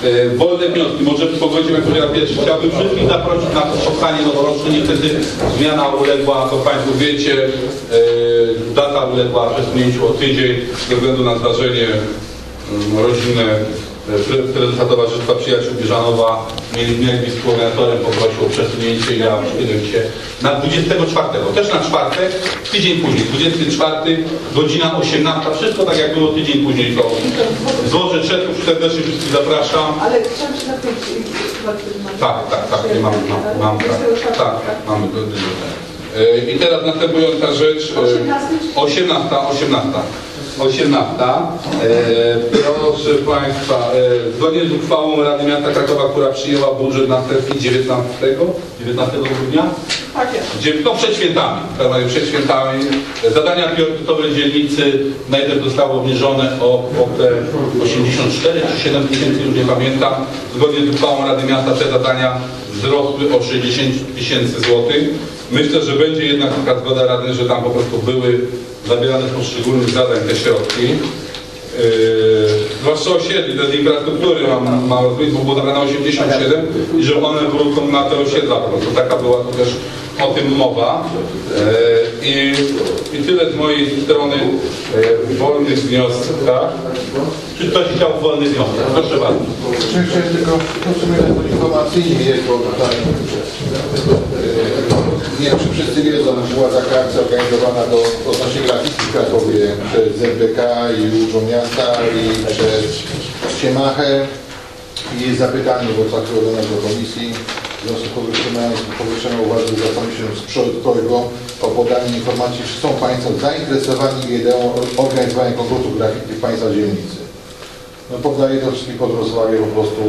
wolne wnioski, może pogodzimy jako raz pierwszy. Chciałbym wszystkich zaprosić na spotkanie noworoczne. Niestety zmiana uległa, to Państwo wiecie, data uległa przesunięciu o tydzień ze względu na zdarzenie rodzinne. Prezesa Towarzystwa Przyjaciół Bieżanowa mieli z koordynatorem, poprosił o przesunięcie i ja przychyliłem się na 24, też na czwartek, tydzień później, 24, godzina 18, wszystko tak jak było tydzień później. To złożę czeków, serdecznie wszystkich zapraszam. Ale chciałam się zapytać, tak, nie mam, mamy to. I teraz następująca rzecz, 18. Proszę Państwa, zgodnie z uchwałą Rady Miasta Krakowa, która przyjęła budżet na sesji 19 grudnia? Tak jest. No przed świętami. Zadania priorytetowe dzielnicy najpierw zostały obniżone o te 84 czy 7 tysięcy, już nie pamiętam. Zgodnie z uchwałą Rady Miasta te zadania wzrosły o 60 tysięcy złotych. Myślę, że będzie jednak taka zgoda Rady, że tam po prostu były zabierane z poszczególnych zadań te środki. Zwłaszcza osiedli, te z infrastruktury mam rozmawiać, bo było zabrane 87 i że one wrócą na te osiedla po prostu. Taka była to też o tym mowa. I tyle z mojej strony wolnych wniosków, tak? Czy ktoś chciał wolny wniosek? Proszę bardzo. Chciałem tylko w sumie informacyjnie jest, bo tutaj nie wiem, czy wszyscy wiedzą, była taka akcja organizowana odnośnie grafiki w Krakowie przez ZBK i Urząd Miasta i przez Ciemachę. I jest zapytanie, bo zaproszone do komisji. W związku z powyższą uwagę zwracamy się z przodkowego o podanie informacji, czy są Państwo zainteresowani ideą organizowania konkursu grafiki w Państwa dzielnicy. No poddaję to wszystkich pod rozwagę po prostu,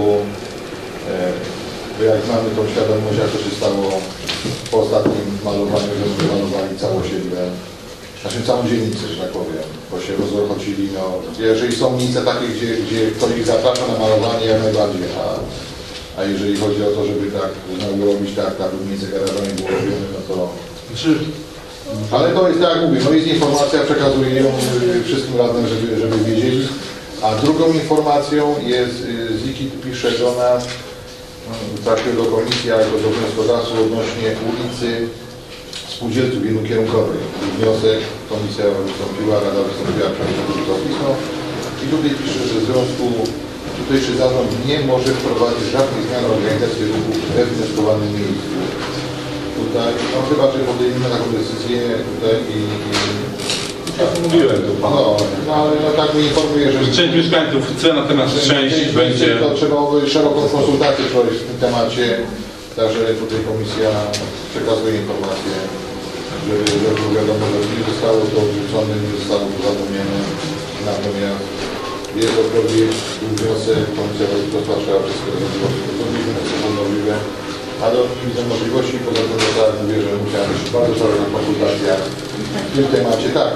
jak znamy tą świadomość, jak to się stało po ostatnim malowaniu, że malowali całe osiedle, znaczy całą dzielnicę, że tak powiem, bo się rozchodzili, no, jeżeli są miejsca takie, gdzie ktoś ich zaprasza na malowanie, jak najbardziej, a jeżeli chodzi o to, żeby tak znowu robić tak miejsce garażowe było robione, no to... Ale to jest tak jak mówię, no jest informacja, przekazuję ją wszystkim radnym, żeby wiedzieli. A drugą informacją jest, Ziki pisze do nas, trafił do komisji, jako do wnioskodawców odnośnie ulicy Spółdzielców jednokierunkowej. Wniosek, komisja wystąpiła, Rada wystąpiła przeciwko pismo. I tutaj pisze, że w związku tutejszy zarząd nie może wprowadzić żadnych zmian organizacji ruchu we wnioskowanym miejscu. Tutaj, no chyba, że podejmiemy taką decyzję tutaj i mówiłem tu Panu. No ale tak mi informuję, że... Część mieszkańców chce, natomiast część będzie... To trzeba szeroką konsultację prowadzić w tym temacie, także tutaj komisja przekazuje informację, że było wiadomo, że nie zostało to odrzucone, nie zostało to zapomniane, natomiast jest odpowiedź, wniosek, komisja rozpatrzyła wszystko, co możliwe, ale nie widzę możliwości, poza tym, że tak mówię, że musiała być bardzo szeroka konsultacja w tym temacie, tak.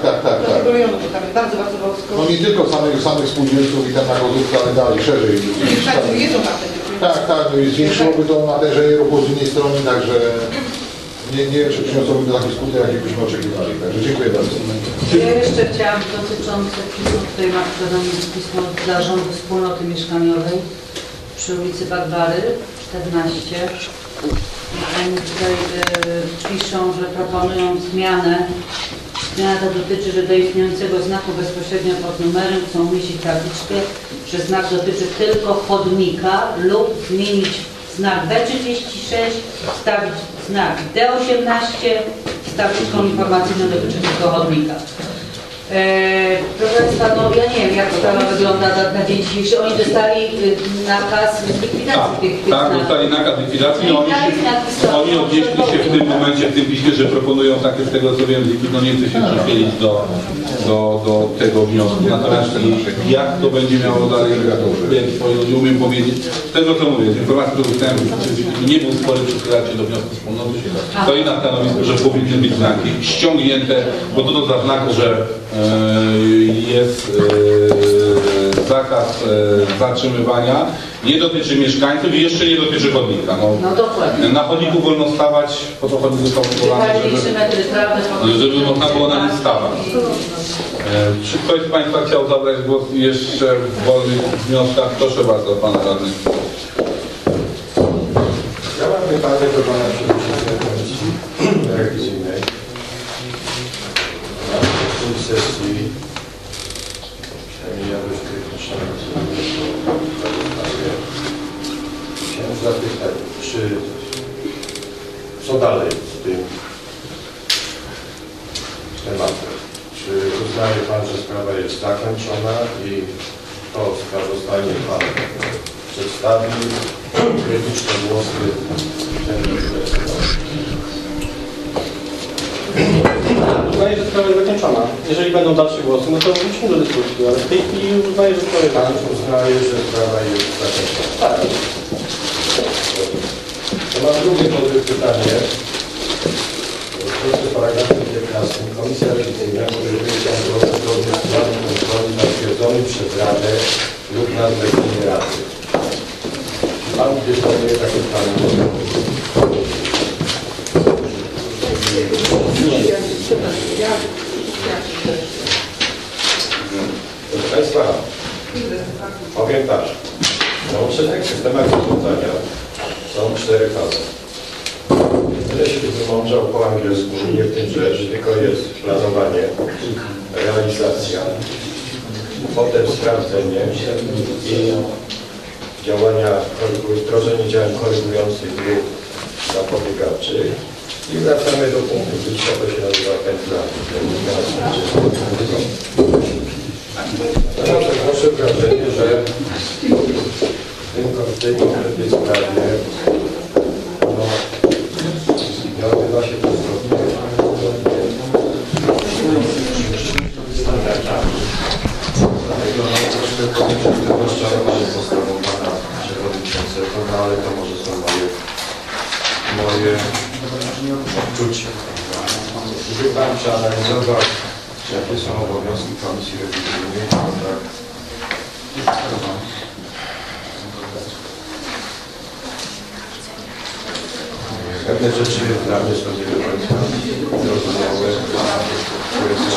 No nie tylko samych spółdzielców i tam na Kozówce, ale dalej, szerzej. Tak, no i zwiększyłoby to natężenie ruchu z innej strony, także nie wiem, czy przyniosłoby to taki skutek, jaki byśmy oczekiwali. Także dziękuję bardzo. Ja jeszcze chciałam dotyczące pismo, tutaj mam podane pismo dla Zarządu Wspólnoty Mieszkaniowej przy ulicy Barbary 14. Oni tutaj piszą, że proponują zmianę. Zmiana ta dotyczy, że do istniejącego znaku bezpośrednio pod numerem chcą umieścić tabliczkę, że znak dotyczy tylko chodnika lub zmienić znak B36, wstawić znak D18 z tabliczką informacyjną dotyczy tylko chodnika. Proszę Państwa, no ja nie wiem, jak sprawa wygląda na dzień dzisiejszy. Oni dostali nakaz likwidacji tych Tak, dostali nakaz likwidacji i oni odnieśli się w tym momencie, w tym piśmie, że proponują takie, z tego co wiem, no nie chcę się przychylić do tego wniosku. Natomiast jak to będzie miało dalej, nie umiem powiedzieć. Z tego co mówię, z informacji, którą dostałem, nie był spory przychylacie do wniosku wspólnoty. Stoi na stanowisku, że powinny być znaki ściągnięte, bo to zaznacza, że jest zakaz zatrzymywania nie dotyczy mieszkańców i jeszcze nie dotyczy chodnika. No dokładnie. Na chodniku wolno stawać, po to chodnik został wykonany, żeby można było na nim stawać. Czy ktoś z Państwa chciał zabrać głos jeszcze w wolnych wnioskach? Proszę bardzo, Pana Radny. Ja mam pytanie do Pana Przewodniczącego Komisji Rewizyjnej. Na tej sesji przynajmniej ja dość krytyczna chciałem zapytać, co dalej z tym tematem? Czy uznaje Pan, że sprawa jest zakończona i to sprawozdanie Pan przedstawił, krytyczne głosy Uznaję, że sprawa jest zakończona. Jeżeli będą dalsze głosy, no to wrócimy do dyskusji, ale w tej chwili uznaję, że sprawa jest Pan zakończona. uznaje, że sprawa jest zakończona. Tak. To mam drugie pytanie. W paragrafie 15 Komisja Rewizyjna podejmuje kontrolę zgodnie z planem kontroli zatwierdzonym przez Radę lub na zlecenie Rady. Pan dysponuje takim planem kontroli. Proszę Państwa, powiem tak. W nauczycielnych systemach zarządzania są 4 fazy. Tyle się wymądrzał po angielsku, nie w tym rzecz, tylko jest planowanie, realizacja, potem sprawdzenie i działania, wdrożenie działań korygujących lub zapobiegawczych i wracamy do punktu wyjścia, to się nazywa pętla. Proszę wrażenie, że w tej konkretnej sprawie odbywa się to zgodnie standardami. Dlatego troszkę powinniśmy rozczarować postawą Pana Przewodniczącego, no ale to może są moje odczucia. Gdyby Pan przeanalizował, Jakie są obowiązki Komisji Rewizyjnej, tak? pewne rzeczy dla mnie są nie do końca zrozumiałe, które są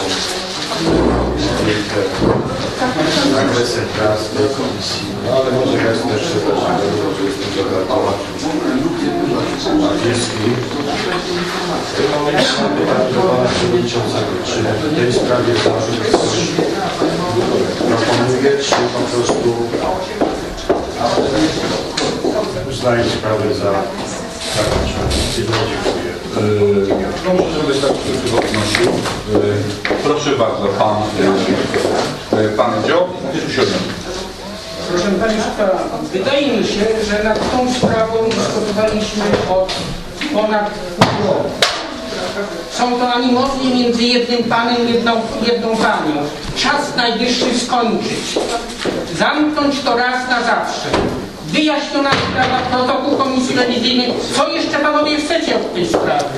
agresem prac tej komisji, no ale może ja jestem też przepraszany, że jestem dodatkowo angielski. W tym momencie mam pytanie do Pana Przewodniczącego, czy w tej sprawie zarząd coś proponuje, czy po prostu uznaje sprawę za zakończoną. Dziękuję. Proszę, żebyś tak się odnosił. Proszę bardzo, Pan Dziob, 7. Proszę Państwa, wydaje mi się, że nad tą sprawą dyskutowaliśmy od ponad pół roku. Są to animozje między jednym panem i jedną panią. Czas najwyższy skończyć. Zamknąć to raz na zawsze. Wyjaśniona sprawa, protokół Komisji Rewizyjnej. Co jeszcze panowie chcecie od tej sprawy?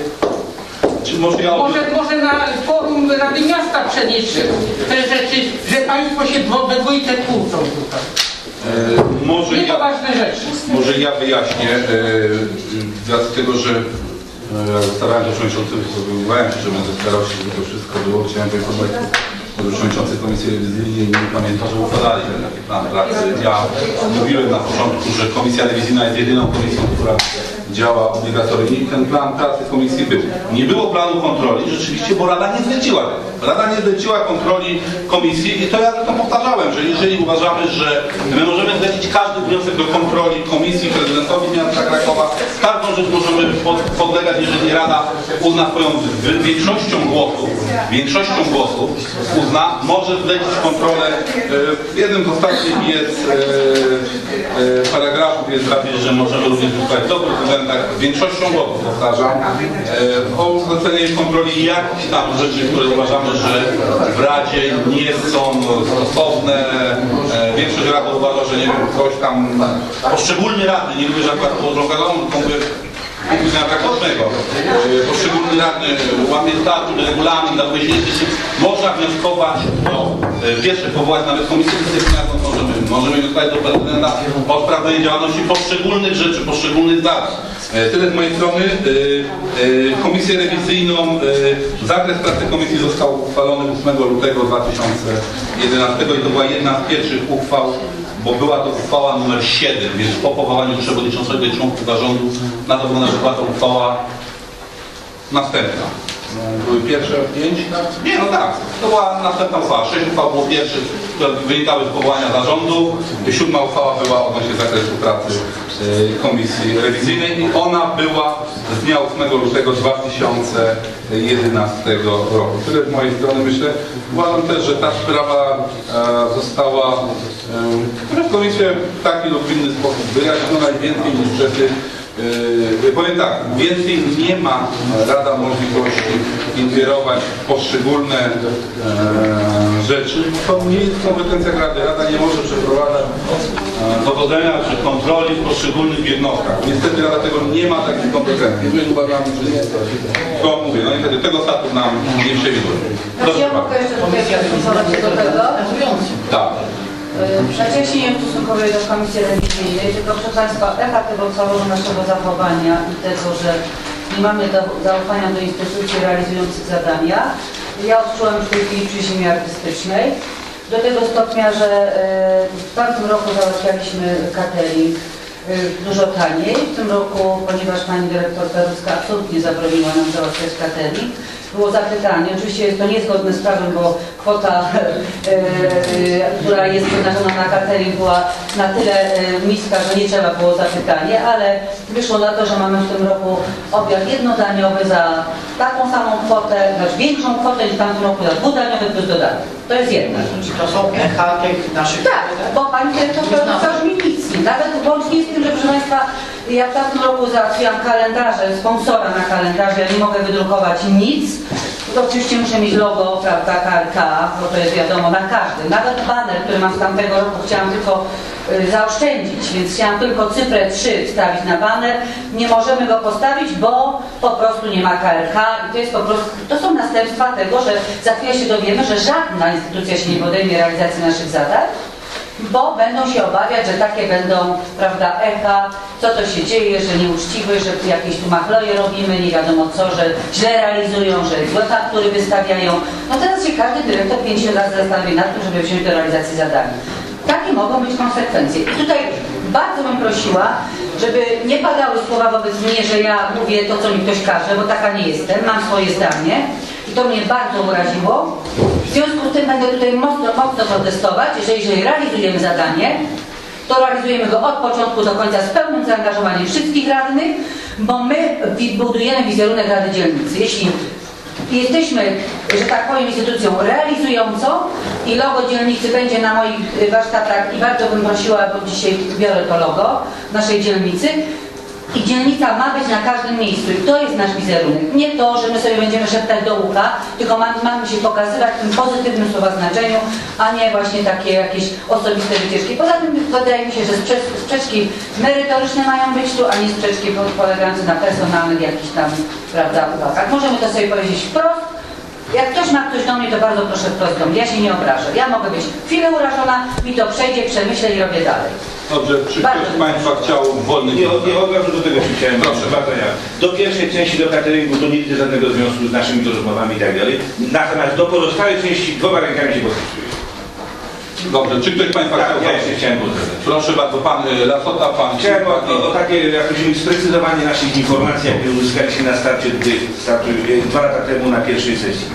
Może na forum Rady Miasta przenieść te rzeczy, że Państwo się we dwójkę kłócą tutaj. Niepoważne rzeczy. Może ja wyjaśnię, dlatego że starałem się przewodniczącym, wywołałem się, że będę starał się, żeby to wszystko było. Chciałem poinformować, że przewodniczący Komisji Rewizyjnej nie pamięta, że uchwalali taki plan pracy. Ja mówiłem na początku, że Komisja Rewizyjna jest jedyną komisją, która działa obligatoryjnie i ten plan pracy komisji był. Nie było planu kontroli rzeczywiście, bo Rada nie zleciła tego. Rada nie zleciła kontroli komisji i to ja to powtarzałem, że jeżeli uważamy, że my możemy zlecić każdy wniosek do kontroli komisji prezydentowi miasta Krakowa, każdą rzecz możemy podlegać, jeżeli Rada uzna swoją większością głosów uzna, może zlecić kontrolę. W jednym z ostatnich jest paragrafów jest zapis, że możemy również ustalać do prezydenta większością głosów, powtarzam, o zlecenie kontroli jakichś tam rzeczy, które uważamy, że w Radzie nie są stosowne. Większość Rady uważa, że nie wiem, ktoś tam, poszczególnie rady, nie mówię, że akurat położą tylko mówię, Takocznego. Poszczególny radny łamie statut, regulamin, na można wnioskować, pierwsze powołać nawet komisję dyscyplinarną, możemy wnioskować do prezydenta o sprawdzenie działalności poszczególnych rzeczy, poszczególnych zadań. Tyle z mojej strony. Komisję rewizyjną, zakres pracy komisji został uchwalony 8 lutego 2011 i to była jedna z pierwszych uchwał, bo była to uchwała numer 7, więc po powołaniu przewodniczącego i członków zarządu na to była to uchwała następna. Były pierwsze 5? Nie, no tak. To była następna uchwała. 6 uchwał było pierwszych, które wynikały z powołania zarządu. 7 uchwała była odnośnie zakresu pracy komisji rewizyjnej i ona była z dnia 8 lutego 2011 roku. Tyle z mojej strony myślę. Uważam też, że ta sprawa została w komisji w taki lub inny sposób wyjaśniona i więcej niestety powiem tak, więcej nie ma Rada możliwości ingerować w poszczególne rzeczy. To nie jest kompetencja Rady. Rada nie może przeprowadzać dowodzenia czy kontroli w poszczególnych jednostkach. Niestety Rada tego nie ma takich kompetencji. My uważamy, że nie. To mówię, no i wtedy tego statut nam nie przewiduje. Znaczy ja mogę jeszcze tutaj przystosować się do tego? Tak. Znaczy ja się nie ustosunkuję do komisji rewizyjnej, tylko proszę Państwa, efekt tego całego naszego zachowania i tego, że nie mamy zaufania do instytucji realizujących zadania, ja odczułam w tej chwili przy ziemi artystycznej. Do tego stopnia, że w tamtym roku załatwialiśmy catering dużo taniej. W tym roku, ponieważ pani dyrektor Peruska absolutnie zabroniła nam załatwiać catering, było zapytanie, oczywiście jest to niezgodne z prawem, bo kwota, która jest przeznaczona na catering była na tyle niska, że nie trzeba było zapytanie, ale wyszło na to, że mamy w tym roku obiad jednodaniowy za taką samą kwotę, znaczy większą kwotę niż w tamtym roku za dwudaniowy plus dodatek. To jest jedna rzecz. Czy to są echa tych naszych... Tak, bo pani dyrektor Peruska mi nic nie. Nawet łącznie z tym, że proszę Państwa, ja w tamtym roku załatwiłam kalendarze, sponsora na kalendarze, ja nie mogę wydrukować nic. To oczywiście muszę mieć logo, prawda, KRK, bo to jest wiadomo na każdym. Nawet baner, który mam z tamtego roku, chciałam tylko zaoszczędzić, więc chciałam tylko cyfrę 3 wstawić na baner. Nie możemy go postawić, bo po prostu nie ma KRK i to jest po prostu, to są następstwa tego, że za chwilę się dowiemy, że żadna instytucja się nie podejmie realizacji naszych zadań, bo będą się obawiać, że takie będą, prawda, echa, co to się dzieje, że nieuczciwy, że jakieś tu machloje robimy, nie wiadomo co, że źle realizują, że złe faktury wystawiają. No teraz się każdy dyrektor 50 razy zastanawia nad tym, żeby wziąć do realizacji zadania. Takie mogą być konsekwencje. I tutaj bardzo bym prosiła, żeby nie padały słowa wobec mnie, że ja mówię to, co mi ktoś każe, bo taka nie jestem, mam swoje zdanie i to mnie bardzo uraziło. W związku z tym będę tutaj mocno protestować, jeżeli realizujemy zadanie, to realizujemy go od początku do końca z pełnym zaangażowaniem wszystkich radnych, bo my budujemy wizerunek Rady Dzielnicy. Jeśli jesteśmy, że tak powiem, instytucją realizującą i logo dzielnicy będzie na moich warsztatach i bardzo bym prosiła, bo dzisiaj biorę to logo naszej dzielnicy, i dzielnica ma być na każdym miejscu i to jest nasz wizerunek. Nie to, że my sobie będziemy szeptać do ucha, tylko mamy się pokazywać w tym pozytywnym słowa znaczeniu, a nie właśnie takie jakieś osobiste wycieczki. Poza tym wydaje mi się, że sprzeczki merytoryczne mają być tu, a nie sprzeczki polegające na personalnych jakichś tam, prawda, uwagach. Możemy to sobie powiedzieć wprost. Jak ktoś ma coś do mnie, to bardzo proszę wprost do mnie. Ja się nie obrażę. Ja mogę być chwilę urażona, mi to przejdzie, przemyślę i robię dalej. Dobrze, czy ktoś z Państwa chciał wolny Nie od razu do tego się chciałem. Proszę bardzo, ja. Do pierwszej części do cateringu to nie widzę żadnego związku z naszymi rozmowami i tak dalej. Natomiast do pozostałej części 2 rękami się podpisuję. Dobrze, czy ktoś z Państwa Tak, chciał? ja jeszcze chciałem pozdrowić. Proszę bardzo, pan Lasota, pan... Chciałem o takie jakoś sprecyzowanie naszych informacji, jakie uzyskaliśmy na starcie 2 lata temu na pierwszej sesji.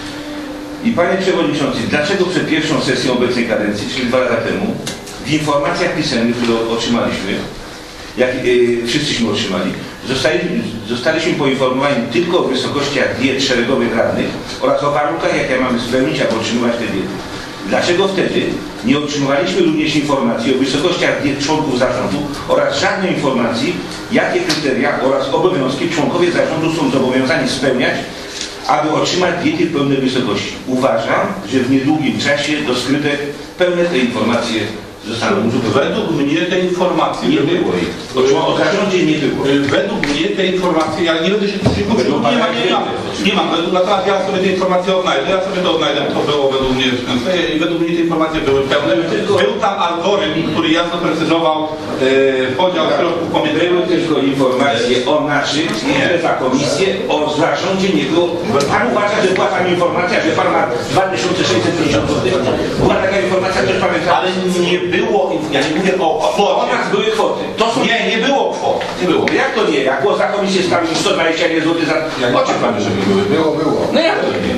I panie przewodniczący, dlaczego przed pierwszą sesją obecnej kadencji, czyli 2 lata temu, w informacjach pisemnych, które otrzymaliśmy, jak wszyscyśmy otrzymali, zostaliśmy poinformowani tylko o wysokościach diet szeregowych radnych oraz o warunkach, jakie mamy spełnić, aby otrzymywać te diety. Dlaczego wtedy nie otrzymywaliśmy również informacji o wysokościach diet członków zarządu oraz żadnej informacji, jakie kryteria oraz obowiązki członkowie zarządu są zobowiązani spełniać, aby otrzymać diety w pełnej wysokości. Uważam, że w niedługim czasie do skrytek pełne te informacje zostaną uzupełnione. Według mnie tej informacji Nie było ich. O zarządzie nie było. Według mnie tej informacji, ja nie będę się nie mam, natomiast ja sobie te informacje odnajdę, to było według mnie i według mnie te informacje były pełne. Był tam algorytm, który jasno precyzował podział środków pomiędzy. Były tylko informacje o naszych, nie za komisję, o zarządzie nie było. Pan uważa, że była tam informacja, że pan ma 2650 zł. Była taka informacja, ktoś pamięta? Ale nie było, ja nie mówię o O kwocie. nas były kwoty. To są... Nie było kwot. Nie było. Jak to nie? Jak było za komisję stawić 120 zł za... O czym pan żeby były? Było. No jak to nie?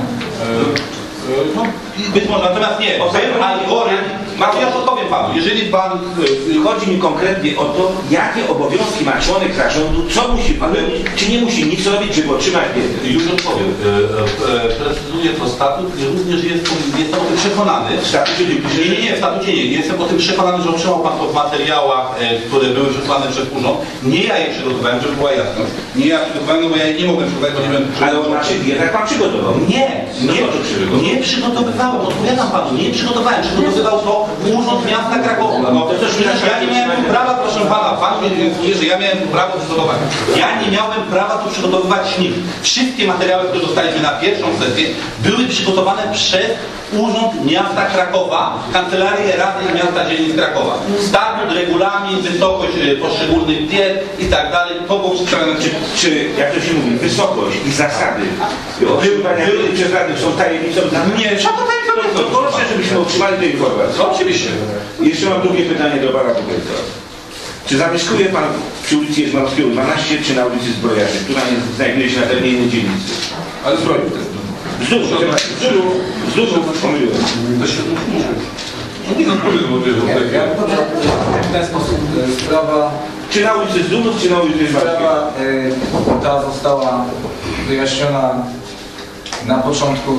No, być może, natomiast nie. Był algorytm, ja to powiem panu, jeżeli pan... Chodzi mi konkretnie o to, jakie obowiązki ma członek zarządu, co musi wypełnić, czy nie musi nic robić, żeby otrzymać wiedzę. Już odpowiem. Precyzuję to statut i również jestem o tym przekonany. W statucie nie pisze, że... Nie, w statucie nie. Jestem o tym przekonany, że otrzymał pan to w materiałach, które były przesłane przez urząd. Nie ja je przygotowałem, żeby była jasność. Nie ja przygotowałem, no bo ja je nie mogłem przygotować, bo nie byłem Ale o naszych wiedzach pan przygotował. Nie przygotowywałem, odpowiadam panu, nie przygotowałem, przygotowywał to Urząd Miasta Krakowa. No, to też ja nie miałem prawa, proszę pana, pan mówi, że ja miałem prawo przygotować. Ja nie miałem prawa tu przygotowywać nikt. Wszystkie materiały, które dostaliśmy na pierwszą sesję, były przygotowane przez Urząd Miasta Krakowa, Kancelarię Rady Miasta Dzielnic Krakowa. Statut, regulamin, wysokość poszczególnych diet i tak dalej, to było przedstawione. Czy, jak to się mówi, wysokość i zasady otrzymywania wiedzy przez radnych są tajemnicą dla mnie? Nie, trzeba To proszę, żebyśmy otrzymali tę informację. Oczywiście. Jeszcze mam drugie pytanie do pana dyrektora. Czy zamieszkuje pan przy ulicy Jerzmanowskiego 12, czy na ulicy Zbrojarzy, która znajduje się na terenie innej dzielnicy? Ale zbrojów Zdrów, pomyliłem. to się nie no, Ja powiem w ten sposób. Sprawa Czy na ulicy Zdrów, czy na ulicy Jerzmanowskiego? ta została wyjaśniona na początku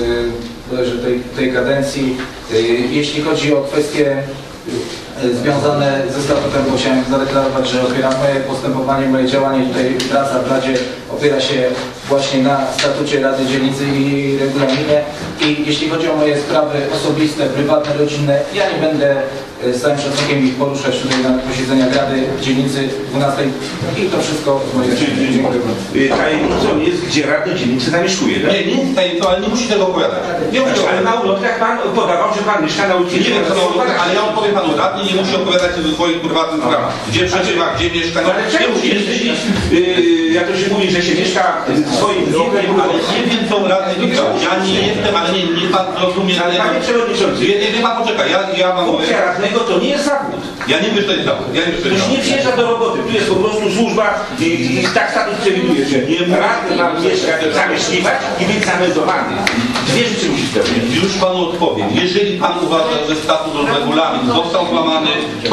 tej kadencji. Jeśli chodzi o kwestie związane ze statutem, bo chciałem zadeklarować, że opieram moje postępowanie, moje działanie tutaj praca w Radzie opiera się właśnie na statucie Rady Dzielnicy i regulaminie. I jeśli chodzi o moje sprawy osobiste, prywatne, rodzinne, ja nie będę z całym szacunkiem ich poruszać tutaj na posiedzeniach Rady Dzielnicy 12 i to wszystko z mojej strony. Dziękuję bardzo. Tajemnicą jest, gdzie radny dzielnicy zamieszkuje, tak? Nie jest tajemnicą, ale nie musi tego opowiadać. Nie musi Ale na ulotkach pan podawał, że pan mieszka na ulicy. Nie wiem, co na ulicy, ale ja odpowiem panu, radny nie musi opowiadać o swoich prywatnych sprawach. Gdzie przeżywa, gdzie mieszka, no, Ale nie czemu musi. się wstydzić, jak to się mówi, że się mieszka w swoim wieku? Ale nie wiem, co radny widział. Ja nie jestem, ale nie pan rozumie. Ale panie przewodniczący, Nie pan poczekaj, ja mam... funkcja radnego to nie jest zawód. Ja nie wiem, że to jest zawód. Ja nie wiem, że to jest Ktoś nie zawód. przyjeżdża do roboty, tu jest po prostu służba i tak statut przewiduje, że radny ma mieszkać, zamieszkiwać i być zameldowany. Dwie rzeczy musi spełnić. Już panu odpowiem. Jeżeli pan uważa, że statut lub regulamin został złamany,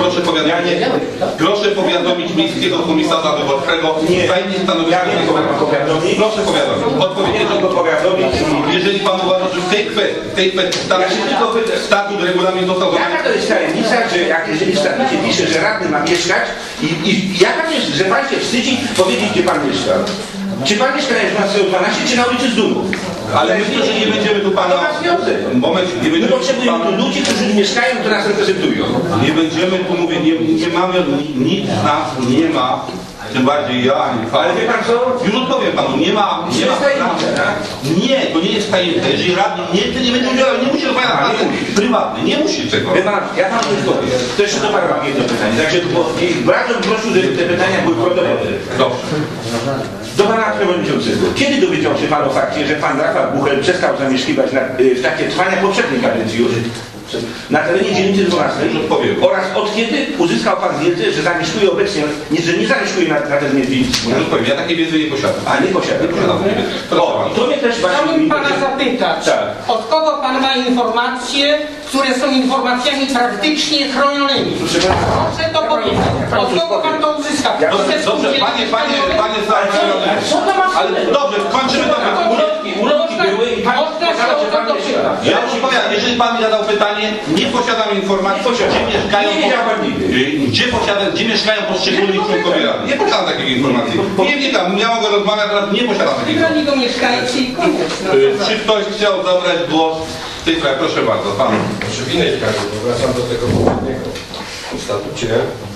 proszę powiadomić miejskiego komisarza wyborczego. Zajmie stanowisko. Ja wiem, kogo powiadomić. Proszę powiadomić. Odpowiednio go powiadomić. Jeżeli pan uważa, że w tej kwestii statut, regulamin został złamany, Jaka to jest tajemnica, że jeżeli w statucie pisze, że radny ma mieszkać i jaka to jest, że pan się wstydzi powiedzieć, gdzie pan mieszka? Czy pan mieszka na Jerzmanowskiego 12, czy na ulicy Zdumów? ale myślę, że nie będziemy tu pana... To ma związek. Moment, nie My będziemy potrzebujemy tu ludzi, którzy mieszkają, to nas reprezentują. Nie będziemy tu mówić, nie mamy, nikt z nas nie ma, tym bardziej ja, ani pan. Ale wie pan co? Już odpowiem panu, nie ma jest tajemnica, tak? Nie, to nie jest tajemnica. Jeżeli radny nie będzie udzielał, nie musi odpowiadać na prywatny, nie musi tego. Wie pan, ja panu coś powiem. To jeszcze do pana mam jedno pytanie. Także bardzo bym prosił, żeby te pytania były protokołowe. Dobrze. Do pana przewodniczącego. Kiedy dowiedział się pan o fakcie, że pan Rafał Buchel przestał zamieszkiwać w trakcie trwania poprzedniej kadencji już na terenie dzielnicy 12 oraz od kiedy uzyskał pan wiedzę, że zamieszkuje obecnie, że nie zamieszkuje na terenie dzielnicy 12? Ja takiej wiedzy nie posiadam. A nie posiada. O, i to mnie też właśnie... Chciałbym pana zapytać, Tak. od kogo pan ma informacje, które są informacjami praktycznie chronionymi? Proszę pana. Proszę to powiedzieć. Od kogo pan to uzyskał? Dobrze, panie Co to ma ale dobrze, kończymy to. Ulotki były i pan pokazał, że pan mieszka. Ja już powiem, jeżeli pan mi zadał pytanie, nie posiadam informacji, gdzie mieszkają, Nie wiedział pan nigdy. gdzie mieszkają poszczególni członkowie rady. Nie posiadam takiej informacji. Nie tam, ja mogę rozmawiać, ale nie posiadam takiej informacji. Wybrali go mieszkańcy i koniec. No, Czy ktoś chciał zabrać głos w tej sprawie? Proszę bardzo, pan. innej sprawie, bo wracam do tego poprzedniego. W statucie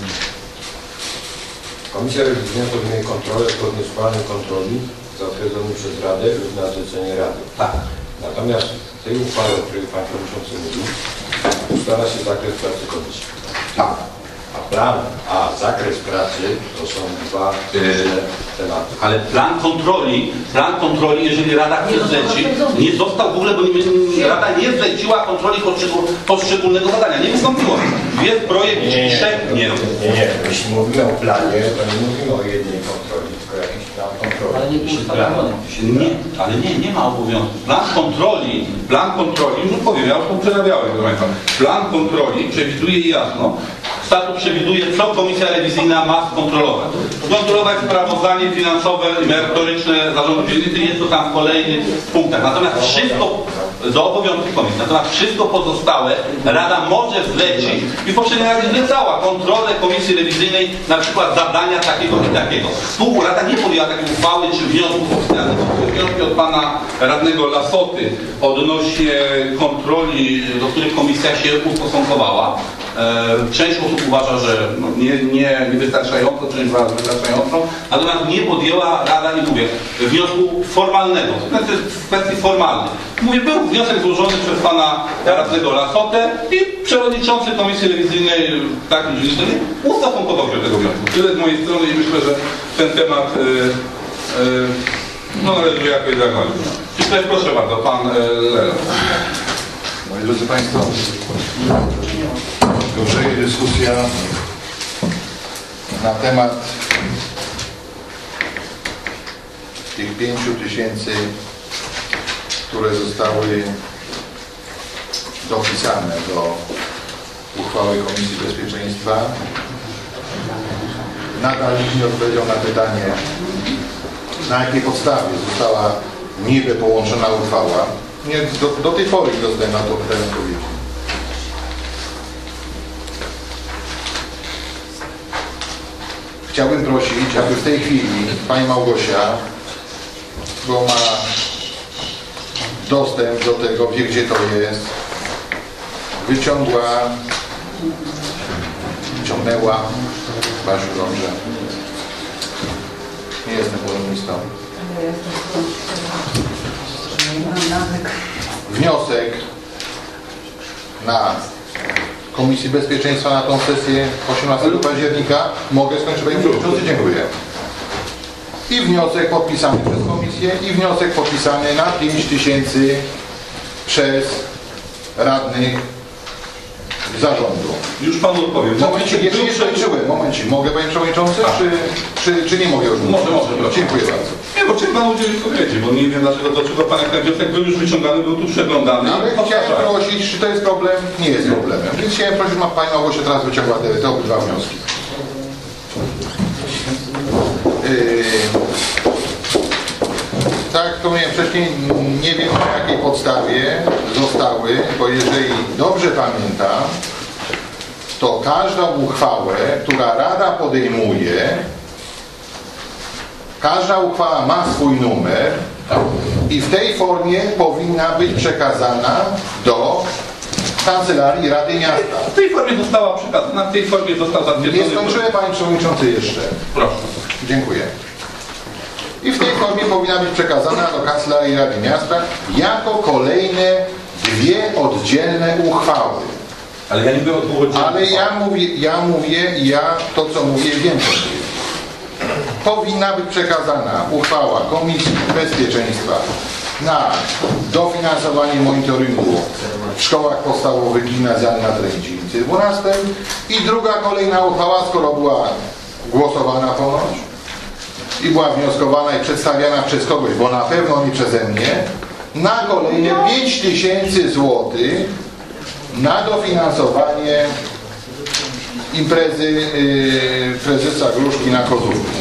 Komisja Rewizyjna podejmuje kontrolę zgodnie z planem kontroli zatwierdzonym przez Radę lub na zlecenie Rady. Tak. Natomiast w tej uchwale, o której Pan Przewodniczący mówił, ustala się zakres pracy komisji. Tak. A zakres pracy to są dwa różne tematy. Ale plan kontroli, jeżeli Rada chce zlecić, nie został w ogóle, bo Rada nie zleciła kontroli poszczególnego zadania. Nie wystąpiło. Jest projekt trzech. Nie. Jeśli mówimy o planie, to nie mówimy o jednej kontroli, tylko jakiś plan kontroli. Ale nie Jeśli plan. Nie ma obowiązku. Plan kontroli, już powiem, ja już to przerabiałem, proszę Państwa. Plan kontroli przewiduje jasno, statut przewiduje, co Komisja Rewizyjna ma skontrolować. Skontrolować sprawozdanie finansowe i merytoryczne zarządu dzielnicy, jest to tam w kolejnych punktach. Natomiast wszystko do obowiązków komisji. Natomiast wszystko pozostałe Rada może zlecić i w poprzedniej Radzie zlecała kontrolę Komisji Rewizyjnej, na przykład zadania takiego i takiego. Tu Rada nie podjęła takiej uchwały czy wniosków oficjalnych. Wnioski od pana radnego Lasoty odnośnie kontroli, do których komisja się ustosunkowała. Część osób uważa, że nie wystarczająco, część uważa, że wystarczająco, natomiast nie podjęła Rada, i mówię, wniosku formalnego, w kwestii formalnej. Mówię, był wniosek złożony przez pana radnego Lasotę i przewodniczący Komisji Rewizyjnej w takim dzielnicy ustosunkował się do tego wniosku. Tyle z mojej strony i myślę, że ten temat należy jakoś zakończyć. I tutaj proszę bardzo, pan Lera. Moi drodzy Państwo, gorzeje dyskusja na temat tych 5 000, które zostały dopisane do uchwały Komisji Bezpieczeństwa. Nadal nikt nie odpowiedział na pytanie, na jakiej podstawie została niby połączona uchwała. Nie, do tej pory nie dostałem na to pytanie odpowiedzi. Chciałbym prosić, aby w tej chwili Pani Małgosia, bo ma dostęp do tego, wie gdzie to jest, wyciągnęła, Basiu, dobrze, nie jestem polonistą, wniosek na Komisji Bezpieczeństwa na tą sesję 18 października. Mogę skończyć, Panie Przewodniczący? Dziękuję. I wniosek podpisany przez Komisję, i wniosek podpisany na 5 000 przez radnych zarządu. Już panu odpowiem. Momencik, jeszcze nie skończyłem. Momencik. Mogę, Panie Przewodniczący? Czy nie mogę już? Może. Dziękuję bardzo. Nie, bo chciałem panu udzielić odpowiedzi, bo nie wiem dlaczego, do czego pan ten wniosek był już wyciągany, był tu przeglądany. Ale chciałem prosić, czy to jest problem? Nie jest problemem. Więc chciałem prosić, ma Pani Małgosia teraz wyciągła te obydwa wnioski. Tak, jak mówiłem wcześniej, nie wiem na jakiej podstawie zostały, bo jeżeli dobrze pamiętam, to każdą uchwałę, która Rada podejmuje, każda uchwała ma swój numer i w tej formie powinna być przekazana do Kancelarii Rady Miasta. W tej formie została przekazana, w tej formie został zatwierdzony. Nie skończyłem, Panie Przewodniczący, jeszcze. Proszę. Dziękuję. I w tej formie powinna być przekazana do Kancelarii Rady Miasta jako kolejne 2 oddzielne uchwały. Ale ja nie byłem odwołany. Ale ja to co mówię, wiem co mówię. Powinna być przekazana uchwała Komisji Bezpieczeństwa na dofinansowanie monitoringu w szkołach podstawowych, gimnazjalnych na terenie dzielnicy 12 i druga kolejna uchwała, skoro była głosowana ponoć i była wnioskowana i przedstawiana przez kogoś, bo na pewno nie przeze mnie, na kolejne 5 000 złotych na dofinansowanie imprezy prezesa Gruszki na Kozówki.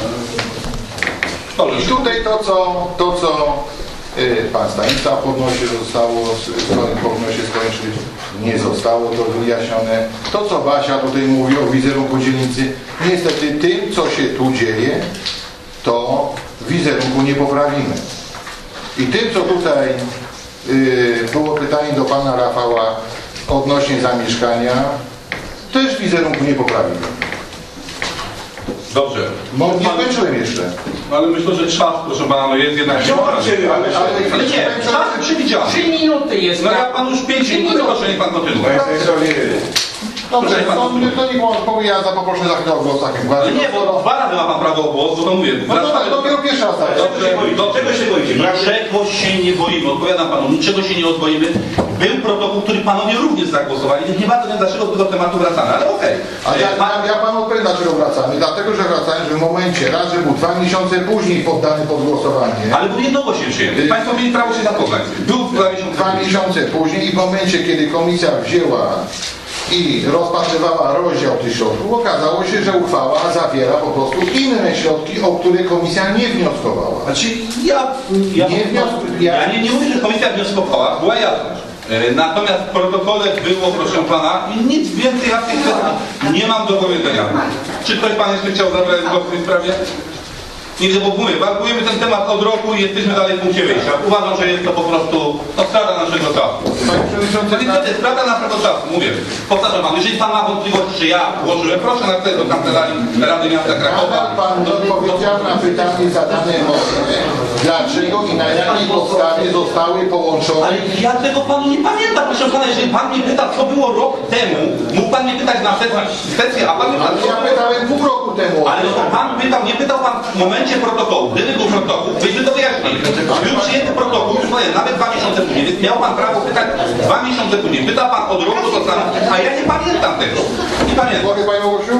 I tutaj to co pan Stanisław podnosi, że powinno się skończyć, nie zostało to wyjaśnione. To co Basia tutaj mówi o wizerunku dzielnicy, niestety tym co się tu dzieje, to wizerunku nie poprawimy. I tym co tutaj było pytanie do pana Rafała, odnośnie zamieszkania też wizerunku nie poprawi. Dobrze. Nie skończyłem jeszcze. Ale myślę, że czas, proszę pana, no jest jednak... Ale nie, czas przewidziany. 3 minuty jest. No ja panu już 5 minut, proszę, niech pan kontynuuje. Dobrze, to niech pan odpowie, ja poproszę za chwilę o głos takim. Ale nie, bo 2 razy ma pan prawo o głos, bo to mówię. No to dopiero pierwszy raz tak. Do czego się boicie? Niczego się nie boimy, odpowiadam panu, niczego się nie odboimy. Był protokół, który panowie również zagłosowali, więc nie bardzo wiem, dlaczego do tego tematu wracamy, ale okej. A ja panu odpowiem, dlaczego wracamy. Dlatego, że wracamy, że w momencie, raz, że był 2 miesiące później poddany pod głosowanie. Ale był jednogłośnie przyjęty. Państwo mieli prawo się zapoznać. Był 2 miesiące 2 miesiące później i w momencie, kiedy komisja wzięła i rozpatrywała rozdział tych środków, okazało się, że uchwała zawiera po prostu inne środki, o które komisja nie wnioskowała. Znaczy, ja nie mówię, że komisja wnioskowała, była jasność. Natomiast w protokole było, proszę pana, i nic więcej ja w tej kwestii nie mam do powiedzenia. Czy ktoś pan jeszcze chciał zabrać głos w tej sprawie? Nie, bo mówię, walkujemy ten temat od roku i jesteśmy dalej w punkcie wyjścia. Uważam, że jest to po prostu strata naszego czasu. Panie Przewodniczący, Niestety, strata naszego czasu, mówię. Powtarzam panu, jeżeli pan ma wątpliwości, czy ja włożyłem, proszę napisać do Kancelarii Rady Miasta Krakowa. nadal pan nie odpowiedział na pytanie zadane mocne. Dlaczego i na jakiej podstawie zostały połączone? Ale ja tego panu nie pamiętam, proszę pana, jeżeli pan mnie pyta, co było rok temu, mógł pan mnie pytać na sesję, a pan mnie pyta, Ja pytałem pół roku temu. ale to pan pytał, nie pytał pan w momencie protokołu. Gdyby był protokół, byśmy to wyjaśnili. Był przyjęty protokół, już powiem, nawet 2 miesiące później, więc miał pan prawo pytać 2 miesiące później. Pyta pan od roku to samo, a ja nie pamiętam tego. Nie pamiętam. Mogę panią Łosiu?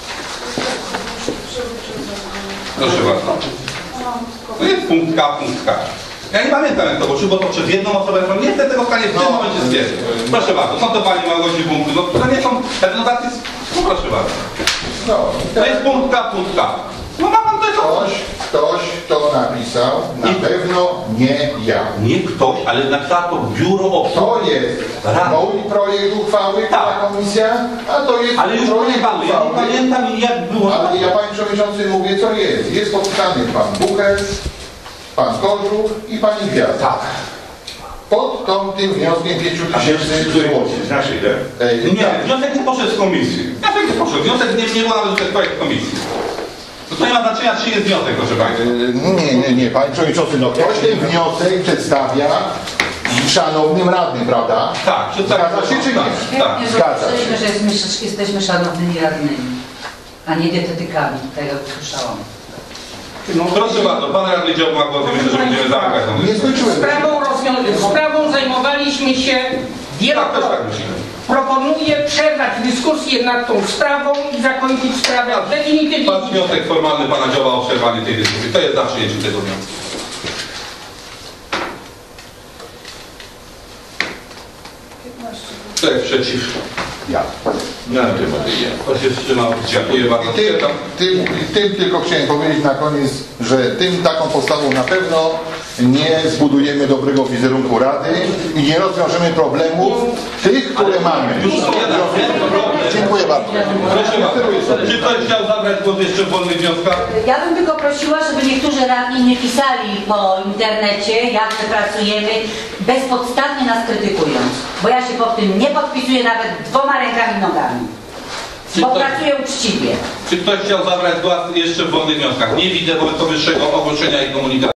Proszę bardzo. To jest punkt K, punkt K. Ja nie pamiętam jak to było, bo to przez jedną osobę, nie jestem tego w stanie w tym momencie stwierdzić. Proszę bardzo, są to pani Małgosi punkty, no to nie są reprezentacje, no proszę bardzo. No. To jest punkt K, punkt K. No ma pan to jest Ktoś to napisał, na pewno nie ja. Nie ktoś, ale napisała to biuro osób. To jest mój projekt uchwały, Tak. komisja, a to jest Ale już projekt panu, ja nie uchwały. pamiętam jak było. Ale ja panie przewodniczący mówię co jest. Jest podpisany pan Bucher, pan Kożuch i pani Gwiazda. Tak. Pod tym wnioskiem 5000 zł. Znaczy ile? Nie, wniosek nie poszedł z komisji. Wniosek nie poszedł. Wniosek nie był nawet przez projekt komisji. To nie ma znaczenia, czy jest wniosek, proszę państwa. Nie, panie przewodniczący, no ktoś ten wniosek przedstawia szanownym radnym, prawda? Tak, przedstawiam. Zgadza się czy nie? Tak. Nie Zgadza zobaczyliśmy, że jesteśmy szanownymi radnymi, a nie dietetykami, tak jak słyszałam. Proszę bardzo, pan radny dział ma głos i myślę, że będziemy zamykać tą Nie dyskusję. skończyłem. Sprawą zajmowaliśmy się Tak, też wielokrotnie. tak myślimy. Proponuję przerwać dyskusję nad tą sprawą i zakończyć sprawę definitywnie. Pan wniosek formalny pana działa o przerwanie tej dyskusji. To jest za przyjęciem tego wniosku. Kto jest przeciw? Ja. Kto się wstrzymał? Dziękuję bardzo. Tym tylko chciałem powiedzieć na koniec, że taką postawą na pewno nie zbudujemy dobrego wizerunku Rady i nie rozwiążemy problemów tych, które mamy. Dziękuję bardzo. Proszę bardzo. Czy ktoś chciał zabrać głos jeszcze w wolnych wnioskach? Ja bym tylko prosiła, żeby niektórzy radni nie pisali po internecie, jak my pracujemy, bezpodstawnie nas krytykując. Bo ja się pod tym nie podpisuję nawet 2 rękami i nogami. Bo pracuję uczciwie. Czy ktoś chciał zabrać głos jeszcze w wolnych wnioskach? Nie widzę wobec powyższego ogłoszenia i komunikacji.